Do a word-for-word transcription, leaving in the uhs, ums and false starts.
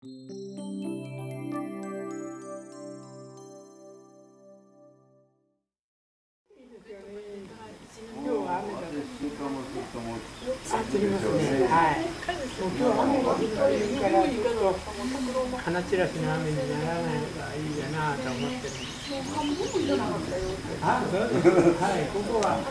釣りますね。はい。今日は雨が降っているからちょっと花散らしの雨にならないのがいいかなと思ってる。あ、そうです。はい。ここは。